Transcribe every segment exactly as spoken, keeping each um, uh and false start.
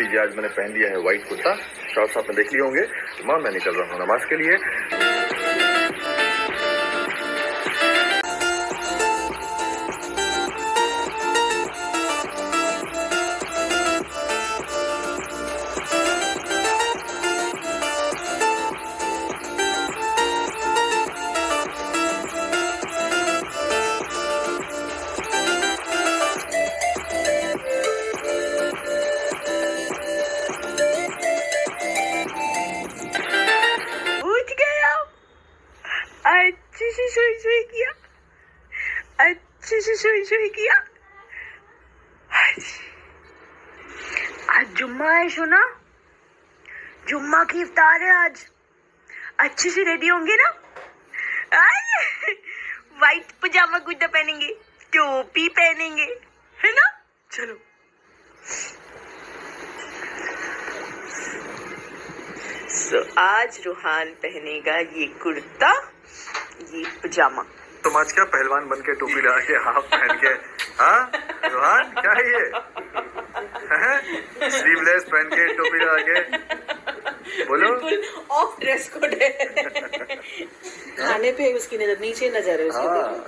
लीजिए, आज मैंने पहन लिया है व्हाइट कुर्ता। शॉर्ट्स आपने देख लिए होंगे। मां मैं निकल रहा हूँ नमाज के लिए। अच्छे से सोई सोई किया, अच्छे से सोई सोई किया। आज जुम्मा है सोना, जुम्मा की इफ्तार है आज। अच्छे से रेडी होंगे ना? वाइट पजामा कुर्ता पहनेंगे, टोपी पहनेंगे, है ना? चलो so, आज रूहान पहनेगा ये कुर्ता, ये पजामा। तुम आज क्या पहलवान बन के टोपी लगा के हाफ पहन के, हाँ रोहान क्या है ये? स्लीवलेस पहन के टोपी लगा के, बोलो। ऑफ ड्रेस कोड है। खाने पे उसकी नजर, नीचे नजर है उसकी। हाँ।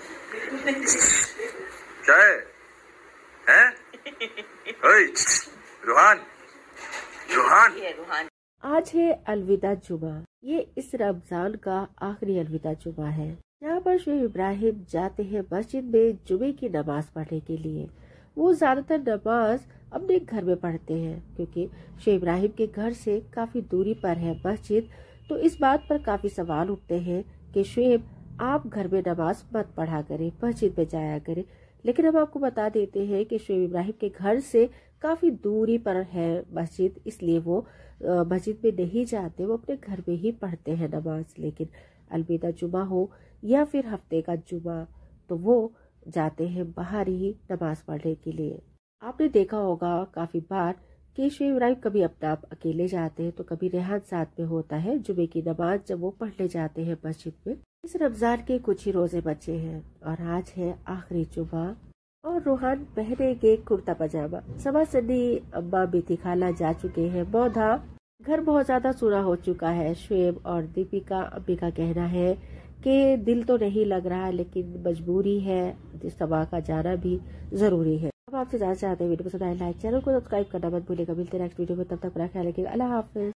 क्या है? हैं? ओए, रोहान, रोहान। ये रूहान। आज है अलविदा जुमा। ये इस रमजान का आखिरी अलविदा जुमा है। यहाँ पर शुएब इब्राहिम जाते हैं मस्जिद में जुमे की नमाज पढ़ने के लिए। वो ज्यादातर नमाज अपने घर में पढ़ते हैं क्योंकि शुएब इब्राहिम के घर से काफी दूरी पर है मस्जिद। तो इस बात पर काफी सवाल उठते हैं कि शुएब आप घर में नमाज मत पढ़ा करें, मस्जिद में जाया करें। लेकिन हम आपको बता देते हैं कि शुएब इब्राहिम के घर से काफी दूरी पर है मस्जिद, इसलिए वो मस्जिद में नहीं जाते, वो अपने घर में ही पढ़ते हैं नमाज। लेकिन अलविदा जुमा हो या फिर हफ्ते का जुमा तो वो जाते हैं बाहर ही नमाज पढ़ने के लिए। आपने देखा होगा काफी बार कि शुएब इब्राहिम कभी अपना आप अकेले जाते हैं तो कभी रेहान साथ में होता है जुमे की नमाज जब वो पढ़ने जाते हैं मस्जिद में। इस रमजान के कुछ ही रोजे बचे हैं और आज है आखिरी जुमा और रूहान पहनेंगे कुर्ता पजामा। सवा सदी अम्मा बीती खाला जा चुके हैं बौधा। घर बहुत ज्यादा सूना हो चुका है। शुएब और दीपिका अम्मी का कहना है कि दिल तो नहीं लग रहा लेकिन मजबूरी है, सबा का जाना भी जरूरी है। अब आपसे जानना चाहते हैं वीडियो पसंद आए लाइक, चैनल को सब्सक्राइब करना मत भूलिएगा। मिलते हैं नेक्स्ट वीडियो में, तब तक अपना ख्याल रखिएगा। अल्लाह हाफिज।